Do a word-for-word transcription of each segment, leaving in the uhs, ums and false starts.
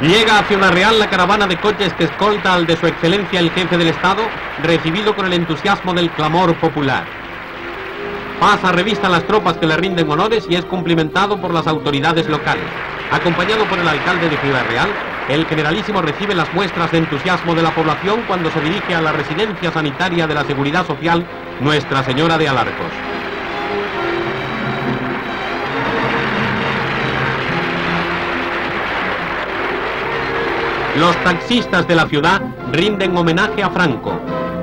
Llega a Ciudad Real la caravana de coches que escolta al de su excelencia el jefe del Estado, recibido con el entusiasmo del clamor popular. Pasa revista a las tropas que le rinden honores y es cumplimentado por las autoridades locales. Acompañado por el alcalde de Ciudad Real, el generalísimo recibe las muestras de entusiasmo de la población cuando se dirige a la residencia sanitaria de la Seguridad Social Nuestra Señora de Alarcos. Los taxistas de la ciudad rinden homenaje a Franco.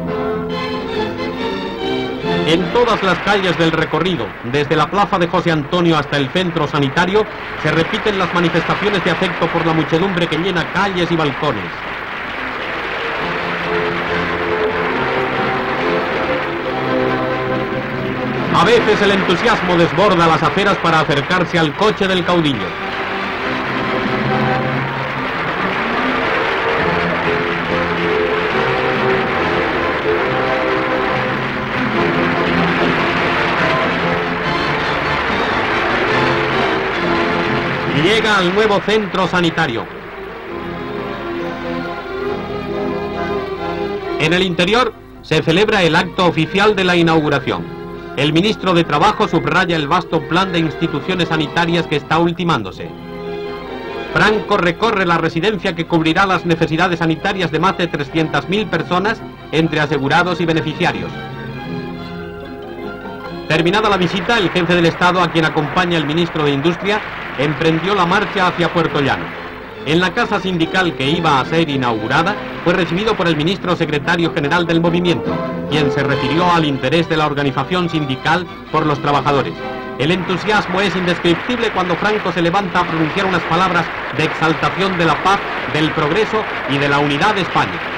En todas las calles del recorrido, desde la plaza de José Antonio hasta el centro sanitario, se repiten las manifestaciones de afecto por la muchedumbre que llena calles y balcones. A veces el entusiasmo desborda las aceras para acercarse al coche del caudillo. Llega al nuevo centro sanitario. En el interior se celebra el acto oficial de la inauguración. El ministro de Trabajo subraya el vasto plan de instituciones sanitarias que está ultimándose. Franco recorre la residencia que cubrirá las necesidades sanitarias de más de trescientas mil personas entre asegurados y beneficiarios. Terminada la visita, el jefe del Estado, a quien acompaña el ministro de Industria, emprendió la marcha hacia Puerto Llano. En la casa sindical que iba a ser inaugurada, fue recibido por el ministro secretario general del movimiento, quien se refirió al interés de la organización sindical por los trabajadores. El entusiasmo es indescriptible cuando Franco se levanta a pronunciar unas palabras de exaltación de la paz, del progreso y de la unidad de España.